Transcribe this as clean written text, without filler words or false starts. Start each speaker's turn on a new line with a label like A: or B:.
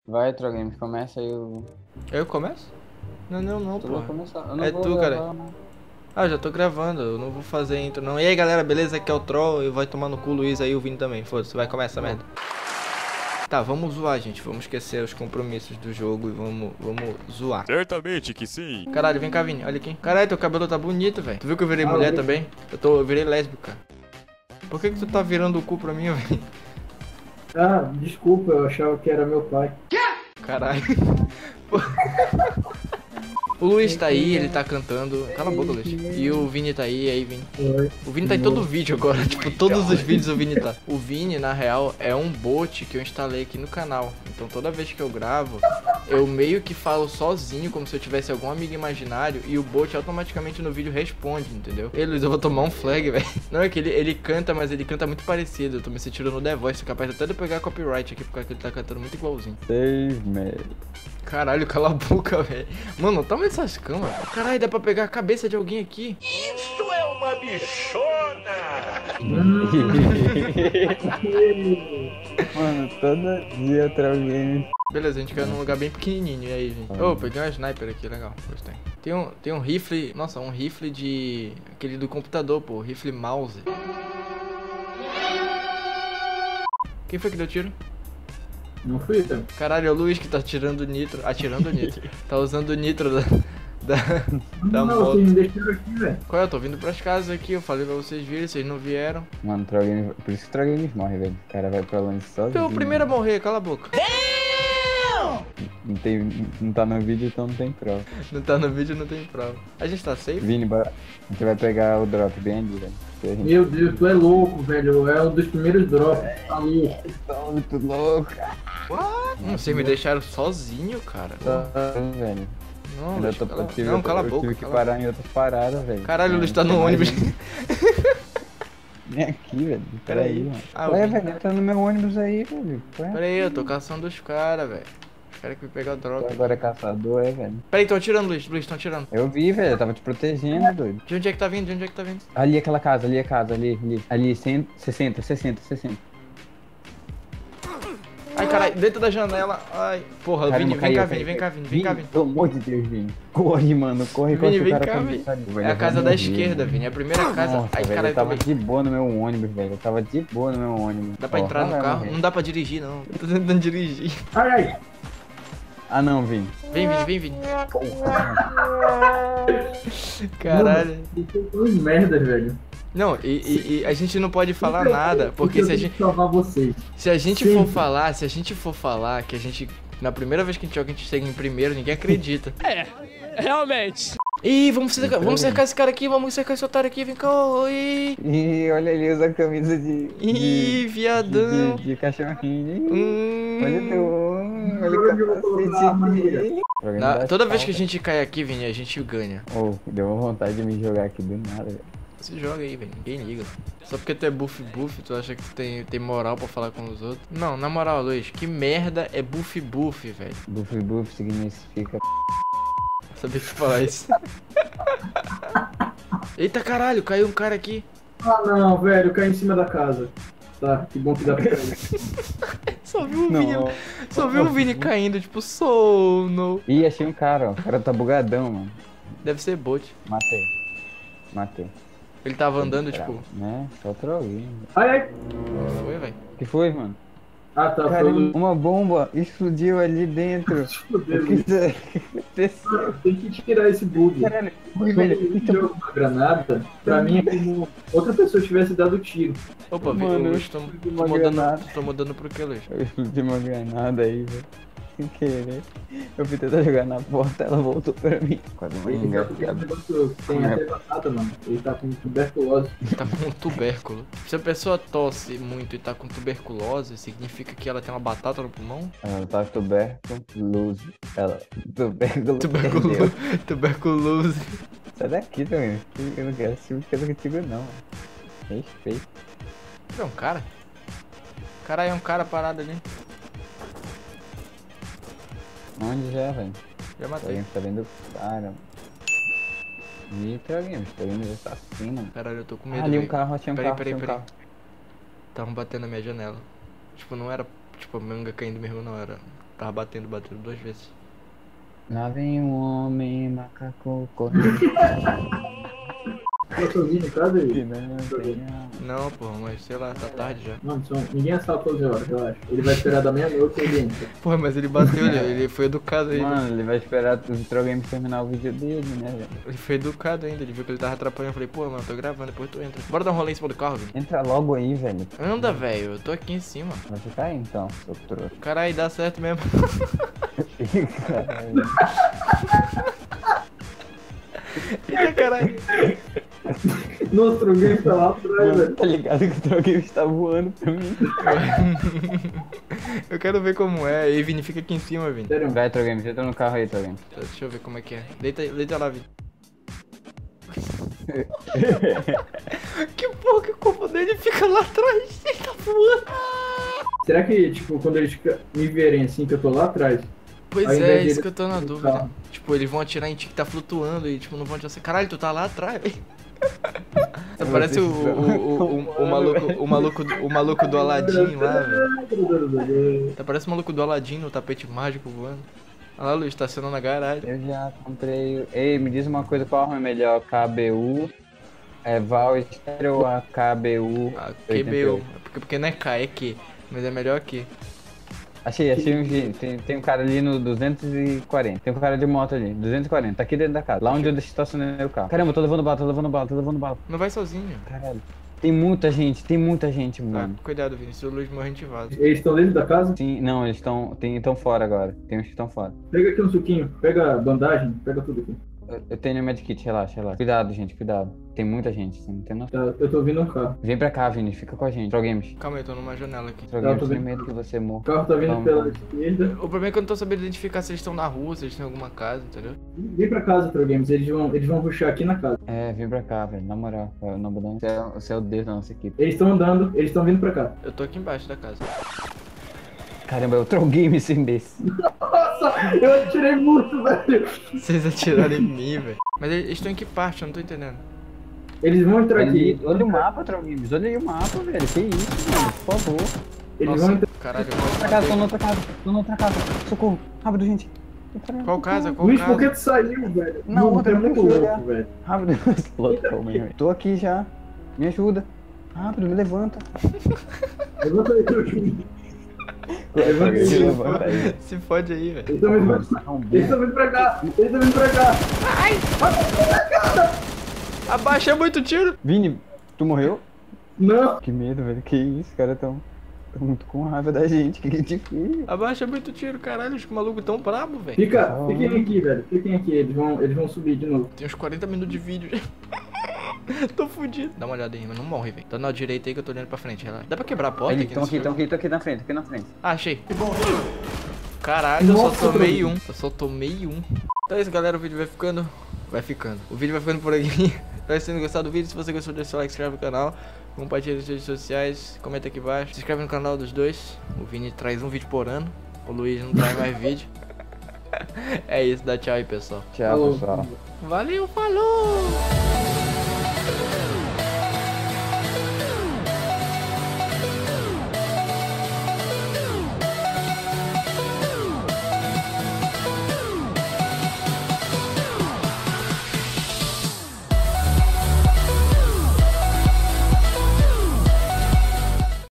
A: Vai, Trogames, começa aí o...
B: Eu começo? Não,
A: Tu
B: pô.
A: vai começar. Eu não
B: É
A: vou
B: tu, cara.
A: gravar, não.
B: Ah, já tô gravando, eu não vou fazer intro não. E aí, galera, beleza? Aqui é o Troll e vai tomar no cu o Luiz aí, o Vini também. Foda-se, vai começar essa merda. Tá, vamos zoar, gente. Vamos esquecer os compromissos do jogo e vamos zoar.
C: Certamente que sim.
B: Caralho, vem cá, Vini, olha aqui. Caralho, teu cabelo tá bonito, velho. Tu viu que eu virei mulher também? Eu virei lésbica. Por que tu tá virando o cu pra mim, velho?
D: Ah, desculpa, eu achava que era meu pai.
B: Caralho. O Luiz tá aí, ele tá cantando. Cala a boca, Luiz. E o Vini tá aí, aí, Vini.
D: Oi.
B: O Vini tá em todo vídeo agora, tipo, todos os vídeos o Vini tá. O Vini, na real, é um bot que eu instalei aqui no canal. Então toda vez que eu gravo, eu meio que falo sozinho, como se eu tivesse algum amigo imaginário, e o bot automaticamente no vídeo responde, entendeu? Ei, Luiz, eu vou tomar um flag, velho. Não, é que ele canta, mas ele canta muito parecido. Eu tô me sentindo no The Voice, capaz até de eu pegar copyright aqui, porque ele tá cantando muito igualzinho.
A: Save me.
B: Caralho, cala a boca, velho. Mano, o tamanho dessas camas. Caralho, dá pra pegar a cabeça de alguém aqui.
C: Isso é uma bichona!
A: Mano, todo dia o Trogames...
B: Beleza, a gente quer num lugar bem pequenininho. E aí, gente? Ô, peguei uma sniper aqui, legal. Gostei. Tem um rifle. Nossa, um rifle de. Aquele do computador, pô. Rifle mouse. Quem foi que deu tiro?
D: Não fui eu.
B: Caralho, é o Luiz que tá atirando nitro. Atirando nitro. Tá usando o nitro da
D: Não,
B: moto.
D: vocês me deixaram aqui, velho.
B: Qual é? Eu tô vindo pras casas aqui. Eu falei pra vocês virem, vocês não vieram.
A: Mano, Trogames... Por isso que o Trogames morre, velho. O cara vai pra longe sozinho.
B: Tu é o primeiro a morrer, cala a boca.
A: Não tá no vídeo, então não tem prova.
B: Não tá no vídeo, não tem prova. A gente tá safe?
A: Vini, a gente vai pegar o drop bem ali, velho. Que a gente
D: Meu Deus, tu é louco, velho. É um dos primeiros drops. Tá louco.
A: tá muito louco.
B: Vocês me deixaram sozinho, cara.
A: Velho.
B: Não,
A: Ainda
B: Luiz,
A: tô-
B: cala...
A: tive-
B: não, cala a
A: eu
B: boca.
A: tive que
B: cala a
A: parar em outras paradas, velho.
B: Caralho, o Luiz tá no
A: Tem mais
B: ônibus.
A: um. Vem aqui, velho. Peraí, mano.
B: Ah,
A: Ué,
B: eu vi.
A: velho, entra no meu ônibus aí, velho. Ué?
B: Pera aí, eu tô caçando os caras, velho. Os caras que me pegar
A: Tu
B: droga.
A: agora é caçador, é, velho.
B: Pera aí, tão atirando, Luiz. Luiz, tão atirando.
A: Eu vi, velho. Eu tava te protegendo, doido.
B: De onde é que tá vindo? De onde é que tá vindo?
A: Ali, aquela casa, ali, a casa, ali. Ali, 100, 60, 60, 60.
B: Ai, caralho, dentro da janela. Ai, porra,
A: Caramba,
B: Vini, vem
A: caiu,
B: cá,
A: caiu,
B: Vini, vem cá,
A: caiu.
B: Vini, vem cá, Vini.
A: Pelo amor de Deus, Vini. Corre, mano. Corre, corre.
B: Vini,
A: que o
B: vem
A: cara
B: cá,
A: tá
B: Vini.
A: ali, velho.
B: É a
A: Eu
B: casa
A: vou
B: da
A: morrer,
B: esquerda,
A: velho.
B: Vini. É a primeira casa.
A: Nossa,
B: Ai,
A: velho,
B: caralho,
A: eu tava
B: tomei.
A: de boa no meu ônibus, velho. Eu tava de boa no meu ônibus.
B: Dá pra
A: Ó,
B: entrar
A: vai
B: no carro?
A: morrer.
B: Não dá pra dirigir, não. Eu tô tentando dirigir.
D: Ai, ai.
A: Ah, não, Vini.
B: Vem, Vini, vem, Vini.
A: Porra.
B: Caralho.
D: Vocês são uns merdas, velho.
B: Não, e a gente não pode falar nada, porque se a gente.
D: salvar vocês.
B: Se a gente
D: Sempre.
B: for falar que a gente. Na primeira vez que a gente joga, a gente chega em primeiro, ninguém acredita.
C: Realmente.
B: Ih, vamos cercar esse cara aqui, vamos cercar esse otário aqui, vem cá, oi.
A: Ih, olha ali, usa a camisa de.
B: Ih, viadão.
A: De cachorrinho. Olha
B: Hum.
A: o capacete aqui.
B: Toda vez que a gente cai aqui, Vini, a gente ganha.
A: Oh, deu uma vontade de me jogar aqui do nada, velho.
B: Se joga aí, velho, ninguém liga. Só porque tu é buff, tu acha que tu tem moral pra falar com os outros? Não, na moral, Luiz, que merda é buff, velho.
A: Buff significa.
B: Sabia que falar isso. Eita caralho, caiu um cara aqui.
D: Ah, não, velho. Cai em cima da casa. Tá, que bom que dá pra cair.
B: Só vi o
A: Não.
B: Vini, só vi o Vini caindo, tipo, sono.
A: Ih, achei um cara, ó. O cara tá bugadão, mano.
B: Deve ser bot.
A: Matei.
B: Ele tava andando, tipo,
A: Né? Só troguinho.
D: Ai, ai.
B: não foi, velho?
A: O que foi, mano?
D: Ah, tá.
A: Cara,
D: Foi...
A: uma bomba explodiu ali dentro.
D: Fudeu,
A: O que aconteceu?
D: tem que tirar esse bug.
A: Caralho, foi,
D: Quando
A: velho.
D: ele joga uma granada, pra mim é como outra pessoa tivesse dado tiro.
B: Opa,
A: Mano,
B: Luiz, tô
A: uma granada.
B: mudando pro que, Luiz?
A: Eu explodi uma granada aí, velho. Sem querer. Eu fui tentar jogar na porta, ela voltou pra mim. Quase uma
D: Ele tá com um negócio, tem até batata, mano. Ele tá com tuberculose.
B: Tá com tubérculo. Se a pessoa tosse muito e tá com tuberculose, significa que ela tem uma batata no pulmão?
A: Ela tá tuberculose. Ela. Tuberculose.
B: Tuberculose.
A: Sai daqui também. Eu não quero esse tipo de coisa contigo, não. Mano. Respeito.
B: É um cara? Caralho, é um cara parado ali.
A: Onde já, velho?
B: Já matei.
A: Alguém tá vendo o cara, mano. E tem alguém, tá vendo o assassino, mano.
B: Caralho, eu tô com
A: Ah,
B: medo.
A: ali um
B: velho.
A: carro, tinha um
B: Peraí,
A: carro,
B: peraí,
A: tinha um
B: peraí.
A: carro.
B: Estavam batendo na minha janela. Tipo, não era tipo a manga caindo mesmo, não era. Tava batendo 2 vezes.
A: Lá vem um homem macaco correndo.
D: Eu tô ouvindo, cadê
A: que
D: ele?
A: não tem alma.
B: Não, porra, mas sei lá, tá tarde já.
D: Mano, ninguém assalta 11 horas, relaxa. Ele vai esperar da meia-noite e ele entra.
B: Porra, mas ele bateu, ele foi educado ainda.
A: Mano, ele vai esperar o Trogames terminar o vídeo dele, né, velho?
B: Ele foi educado ainda, ele viu que ele tava atrapalhando. Eu falei, pô, mano, tô gravando, depois tu entra. Bora dar um rolê em cima do carro, Vini.
A: Entra logo aí, velho.
B: Anda, velho, eu tô aqui em cima.
A: Vai ficar aí então, seu trouxa.
B: Caralho, dá certo mesmo.
A: Caralho.
B: Eita, caralho.
D: Nossa, o Trogames tá lá atrás,
A: Mano,
D: velho.
A: tá ligado que o Trogames tá voando pra mim.
B: Eu quero ver como é. E Vini, fica aqui em cima, Vini.
D: Sério,
A: Vai, Trogames, entra no carro aí, Trogames.
B: Deixa eu ver como é que é. Deita lá, Vini. Que porra que o corpo dele fica lá atrás. Ele tá voando.
D: será que, tipo, quando eles me verem assim, que eu tô lá atrás,
B: Pois
D: ao invés
B: é,
D: de
B: isso
D: ele-
B: que eu tô na dúvida. Tipo, eles vão atirar em ti que tá flutuando e, tipo, não vão atirar assim. Caralho, tu tá lá atrás, velho. Você parece o maluco do Aladdin lá, velho. Tá parece o maluco do Aladdin no tapete mágico voando. Olha lá, Luiz, estacionando na garagem.
A: Eu já comprei. Ei, me diz uma coisa, qual arma é melhor? KBU, Val Stereo ou a KBU?
B: A QBU. Porque não é K, é Q. Mas é melhor que.
A: Achei um. Tem um cara ali no 240. Tem um cara de moto ali, 240. Tá aqui dentro da casa. Lá onde eu estacionei o carro. Caramba, eu tô levando bala.
B: Não vai sozinho.
A: Caralho. Tem muita gente,
B: Tá,
A: mano.
B: cuidado, Vini. Se o Luiz morrer, a gente vaza.
D: eles estão dentro da casa?
A: Sim, não, eles estão fora agora. Tem uns que estão fora.
D: Pega aqui um suquinho, pega a bandagem, pega tudo aqui.
A: Eu tenho medkit, relaxa. Cuidado, gente, cuidado. Tem muita gente, você não tem noção.
D: Tá, eu tô vindo um carro.
A: Vem pra cá, Vini, fica com a gente. Trogames.
B: Calma aí, eu tô numa janela aqui.
A: Trogames,
D: tô
A: tenho
D: vendo.
A: medo que você morra.
D: O carro tá vindo
A: Vamos,
D: pela
A: vamos.
D: esquerda.
B: O problema é que eu não tô sabendo identificar se eles estão na rua, se eles estão em alguma casa, entendeu?
D: Vem pra casa, Trogames, eles vão rushar aqui na casa.
A: Vem pra cá, velho, na moral. Você é o Deus da nossa equipe.
D: Eles estão andando, eles estão vindo pra cá.
B: Eu tô aqui embaixo da casa.
A: Caramba, eu Trogames esse imbecil.
D: Nossa, eu atirei muito, velho.
B: Vocês atiraram em mim, velho. Mas eles estão em que parte? Eu não tô entendendo.
D: Eles vão entrar aqui.
A: Olha o mapa, Trogames. Olha aí o mapa, velho. Que isso, mano, por favor.
D: Eles
B: Nossa,
D: vão entrar.
B: caralho, eu
A: Outra
B: quase
A: casa, tô
B: matei.
A: na outra casa. Socorro. Rápido, gente.
B: Qual casa? Qual
D: Luiz, por que
B: casa?
D: tu saiu, velho?
A: Não,
D: Mano,
A: outra
D: tu é muito
A: que eu fui
D: louco,
A: olhar.
D: velho.
A: Rápido. Tô aqui já. Me ajuda. Rápido, me levanta.
D: Levanta aí, Trogames. Levanta aí.
A: Levanta aí.
B: Se fode aí, velho.
D: Eles estão vindo pra cá. Eles estão vindo pra cá.
B: Abaixa muito tiro.
A: Vini, tu morreu?
D: Não.
A: Que medo, velho. Que isso, os caras tão muito com raiva da gente. Que te fez?
B: Abaixa muito tiro, caralho. Os malucos tão bravos, velho.
D: Fiquem aqui, velho. Fiquem aqui. Eles vão subir de novo.
B: Tem uns 40 minutos de vídeo já. Tô fudido. Dá uma olhada aí, mas não morre, velho. Tá na direita aí que eu tô olhando pra frente, relaxa. Dá pra quebrar a porta
A: Eles
B: aqui?
A: estão
B: nesse
A: aqui,
B: jogo?
A: na frente, Ah,
B: Ah, achei. Caralho, eu
D: Nossa,
B: só tomei
D: Bruno.
B: um. Eu só tomei um. Então é isso, galera. O vídeo vai ficando. O vídeo vai ficando por aqui. Espero que vocês tenham gostado do vídeo. Se você gostou, deixa seu like, se inscreve no canal. Compartilha nas redes sociais. Comenta aqui embaixo. Se inscreve no canal dos dois. O Vini traz um vídeo por ano. O Luiz não traz mais vídeo. É isso, dá tchau aí, pessoal.
A: Tchau,
D: Falou.
A: pessoal.
B: Valeu, falou!